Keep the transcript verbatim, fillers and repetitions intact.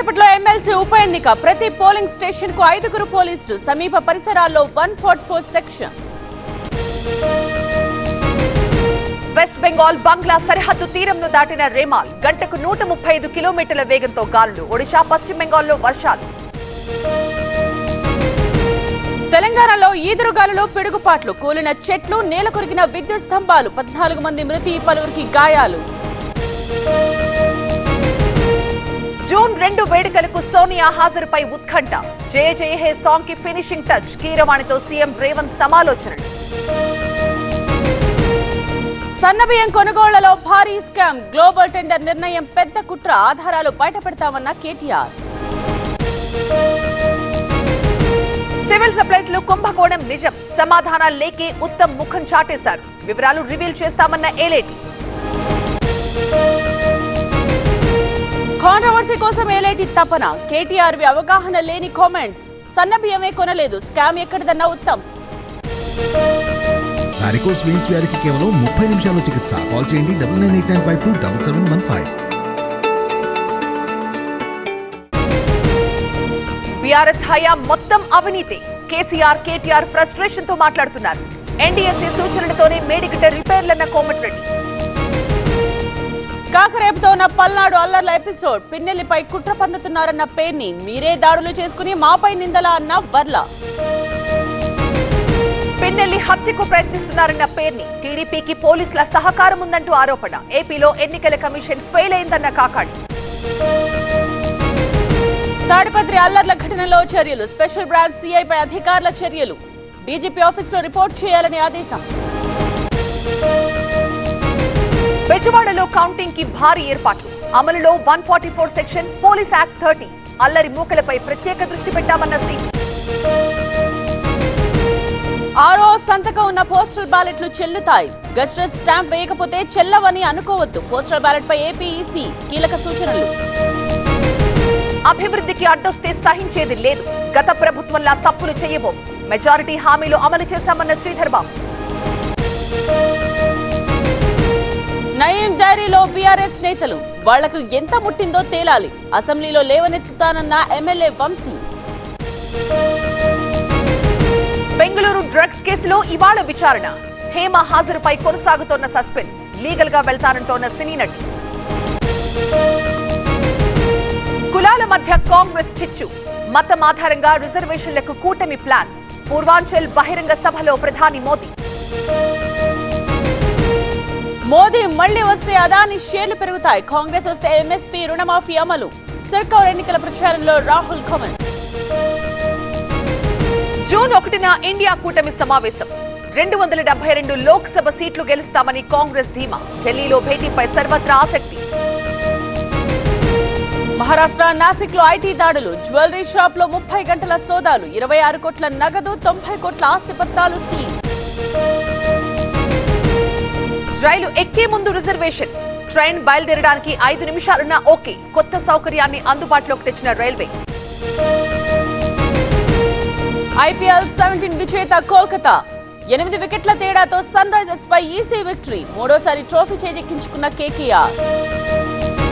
కాసేపట్లో ఎమ్మెల్సీ ఉప ఎన్నిక ప్రతి పోలింగ్ స్టేషన్ కు ఐదుగురు పోలీసులు సమీప పరిసరాల్లో one forty four section. West Bengal Bangla సరిహద్దు తీరంను దాటిన రేమాల్ గంటకు నూట ముప్పై ఐదు కిలోమీటర్ల వేగంతో గాలులు. ఒడిశా పశ్చిమ బెంగాల్లో వర్షాలు. తెలంగాణలో ఈదురుగాలులో పిడుగుపాట్లు, కూలిన చెట్లు, నేల కొరిగిన విద్యుత్ స్తంభాలు, పద్నాలుగు మంది మృతి, పలువురికి గాయాలు. జూన్ రెండు వేడుకలకు సోనియా హాజరుపై ఉత్కంఠ. జయ జయ హే సాంగ్ కి ఫినిషింగ్ టచ్. కీరవాణితో సీఎం రేవంత్ సమాలోచనలు. సన్నబియ్యం కొనుగోళ్లలో భారీ స్కామ్, గ్లోబల్ టెండర్ నిర్ణయం పెద్ద కుట్ర, ఆధారాలు బయటపెడతామన్న కేటీఆర్. సివిల్ సప్లైస్ లో కుంభకోణం నిజం, సమాధానాలు లేకే ఉత్తమ్ ముఖం చాటేశారు. వివరాలు రివీల్ చేస్తామన్న ఏలేటి. కాంట్రవర్సీ కోసం ఏలేటి తపన, కేటీఆర్ వి అవగాహన లేని కామెంట్స్. సన్నబియ్యమే కొనలేదు, స్కామ్ ఎక్కడిదన్న ఉత్తమ్. వారికోస్ వెయిన్స్ వ్యాధికి కేవలం ముప్పై నిమిషాల్లో చికిత్స. కాల్ చేయండి double nine eight nine five two double seven one five. BRS హయాం మొత్తం అవినీతి. కేసీఆర్ కేటీఆర్ ఫ్రస్ట్రేషన్ తో మాట్లాడుతున్నారు. ఎన్డీఎస్ఏ సూచనలతోనే మేడిగడ్డ రిపేర్లన్న కోమటిరెడ్డి. కాకరేపుతో ఉన్న పల్నాడు అల్లర్ల ఎపిసోడ్, పిన్నెల్లిపై కుట్ర పన్నుతున్నారన్న పేర్ని, మీరే దాడులు చేసుకుని మాపై నిందలా అన్న వర్ల. పిన్నెల్లి హత్యకు ప్రయత్నిస్తున్నారన్న పేర్ని, టీడీపీకి పోలీసుల సహకారం ఉందంటూ ఆరోపణ. ఏపీలో ఎన్నికల కమిషన్ ఫెయిల్ అయిందన్న కాకాడి. తాడిపత్రి అల్లర్ల ఘటనలో చర్యలు, స్పెషల్ బ్రాంచ్ సీఐపై అధికారుల చర్యలు. డీజీపీ ఆఫీసులో రిపోర్ట్ చేయాలని ఆదేశం. బెజవాడలో కౌంటింగ్ కి భారీ ఏర్పాట్లు. అమలులో one forty four section, police act thirty. అల్లరి మూకలపై ప్రత్యేక దృష్టి పెట్టామన్న సీపీ. ఆరో సంతకం ఉన్న పోస్టల్ బ్యాలెట్లు చెల్లుతాయి. గస్టర్ స్టాంప్ వేయకపోతే చెల్లవని అనుకోవద్దు. పోస్టల్ బ్యాలెట్ పై ఏపీఈసీ కీలక సూచనలు. అభివృద్ధికి అడ్డొస్తే సహించేది లేదు. గత ప్రభుత్వంలా తప్పులు చేయబో. మెజారిటీ హామీలు అమలు చేశామన్న శ్రీధర్ బాబు. నయీం డైరీలో బీఆర్ఎస్ నేతలు, వాళ్లకు ఎంత ముట్టిందో తేలాలి. అసెంబ్లీలో లేవనెత్తుతానన్న ఎమ్మెల్యే వంశీ. బెంగళూరు డ్రగ్స్ కేసులో ఇవాళ విచారణ. హేమ హాజరుపై కొనసాగుతోన్న సస్పెన్స్. లీగల్ గా వెళ్తానంటోన్న సినీ నటి. కులాల మధ్య కాంగ్రెస్ చిచ్చు. మతం ఆధారంగా రిజర్వేషన్లకు కూటమి ప్లాన్. పూర్వాంచల్ బహిరంగ సభలో ప్రధాని మోదీ. మోదీ మళ్లీ వస్తే అదాని షేర్లు పెరుగుతాయి. కాంగ్రెస్ వస్తే ఎంఎస్పీ రుణమాఫీ అమలు. సర్కార్ ఎన్నికల ప్రచారంలో రాహుల్ కామెంట్స్. జూన్ ఒకటిన ఇండియా కూటమి సమావేశం. రెండు వందల డెబ్బై రెండు లోక్సభ సీట్లు గెలుస్తామని కాంగ్రెస్ ధీమా. ఢిల్లీలో భేటీపై సర్వత్రా ఆసక్తి. మహారాష్ట్ర నాసిక్ లో ఐటీ దాడులు, జ్యువెలరీ షాప్ లో ముప్పై గంటల సోదాలు, ఇరవై ఆరు కోట్ల నగదు, తొంభై కోట్ల ఆస్తి పత్రాలు సీజ్. రైలు ఎక్కే ముందు రిజర్వేషన్. ట్రైన్ బయలుదేరడానికి ఐదు నిమిషాలున్నా ఓకే. కొత్త సౌకర్యాన్ని అందుబాటులోకి తెచ్చిన రైల్వే. ఐపీఎల్ సెవెంటీన్ విజేత కోల్కతా. ఎనిమిది వికెట్ల తేడాతో సన్ రైజర్స్ పై ఈసీ విక్టరీ. మూడోసారి ట్రోఫీ చేజెక్కించుకున్న కేకేఆర్.